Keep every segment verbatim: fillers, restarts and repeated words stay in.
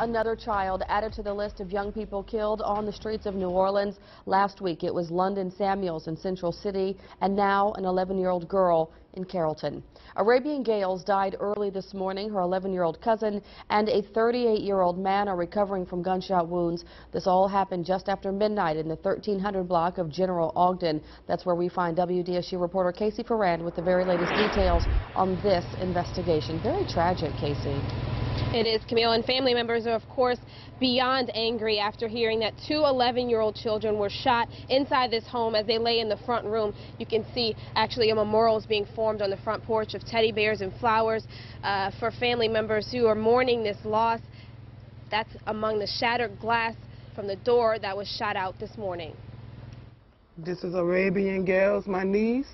another child added to the list of young people killed on the streets of New Orleans. Last week it was London Samuels in Central City, and now an eleven-year-old girl in Carrollton. Arabian Gales died early this morning. Her eleven-year-old cousin and a thirty-eight-year-old man are recovering from gunshot wounds. This all happened just after midnight in the thirteen hundred block of General Ogden. That's where we find W D S U reporter Casey Ferrand with the very latest details on this investigation. Very tragic, Casey. It is, Camille, and family members are, of course, beyond angry after hearing that two eleven-year-old children were shot inside this home as they lay in the front room. You can see, actually, a memorial is being formed on the front porch of teddy bears and flowers uh, for family members who are mourning this loss. That's among the shattered glass from the door that was shot out this morning. This is Arabian Gales, my niece.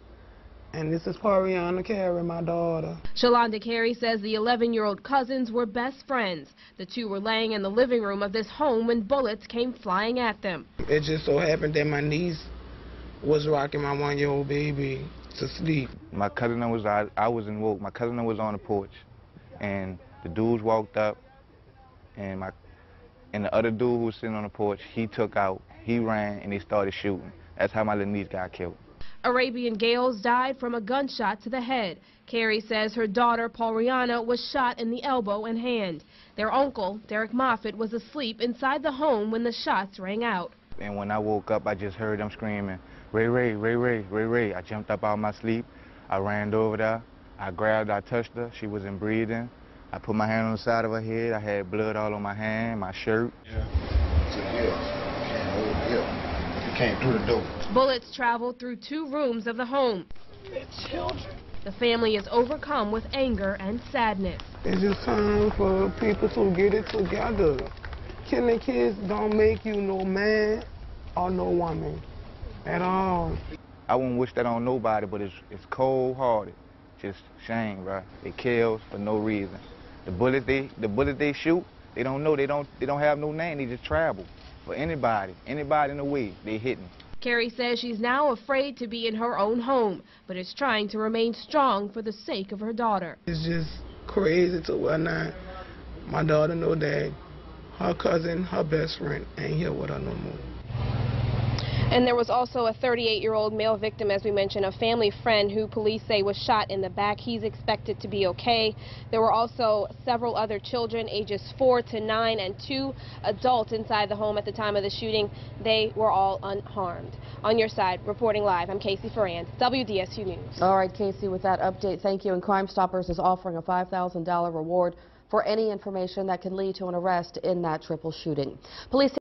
And this is Pariana Carey, my daughter. Shalonda Carey says the eleven-year-old cousins were best friends. The two were laying in the living room of this home when bullets came flying at them. It just so happened that my niece was rocking my one-year-old baby to sleep. My cousin was, I, I was in woke. My cousin was on the porch, and the dudes walked up, and my, and the other dude who was sitting on the porch, he took out, he ran, and they started shooting. That's how my little niece got killed. Arabian Gales died from a gunshot to the head. Carey says her daughter, Pariana, was shot in the elbow and hand. Their uncle, Derek Moffitt, was asleep inside the home when the shots rang out. And when I woke up, I just heard them screaming, Ray, Ray, Ray, Ray, Ray, Ray. I jumped up out of my sleep. I ran over there. I grabbed her, I touched her. She wasn't breathing. I put my hand on the side of her head. I had blood all on my hand, my shirt. Yeah. It's a hill. Can't hold the hill. Came through the door. Bullets traveled through two rooms of the home. It's children. The family is overcome with anger and sadness. It's just time for people to get it together. Killing kids don't make you no man or no woman at all. I wouldn't wish that on nobody, but it's, it's cold-hearted. Just shame, bro. They kill for no reason. The bullets they, the bullets they shoot, they don't know. They don't, they don't have no name. They just travel. For anybody, anybody in the way, they hitting. Carey says she's now afraid to be in her own home, but is trying to remain strong for the sake of her daughter. It's just crazy to where now my daughter know that her cousin, her best friend, ain't here with her no more. And there was also a thirty-eight-year-old male victim, as we mentioned, a family friend who police say was shot in the back. He's expected to be okay. There were also several other children, ages four to nine, and two adults inside the home at the time of the shooting. They were all unharmed. On your side, reporting live, I'm Casey Ferrand, W D S U News. All right, Casey, with that update, thank you. And Crime Stoppers is offering a five thousand dollar reward for any information that can lead to an arrest in that triple shooting. Police